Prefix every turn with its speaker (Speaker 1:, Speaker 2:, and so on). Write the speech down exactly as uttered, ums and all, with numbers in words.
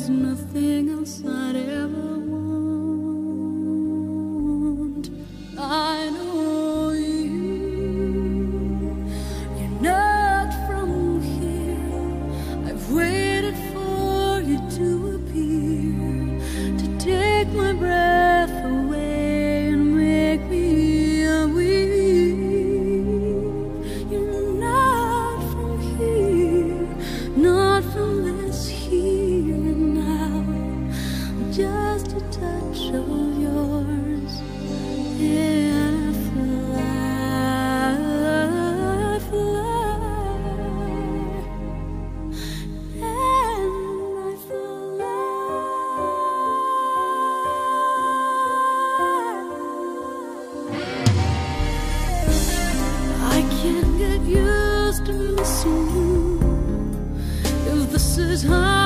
Speaker 1: there's nothing else I'd ever want. I know you, you're not from here. I've waited for you to appear, to take my breath away and make me weak. You're not from here, not from this here and now. Just a touch of yours, and I fly, fly, and I fly. I can't get used to missing you. If this is how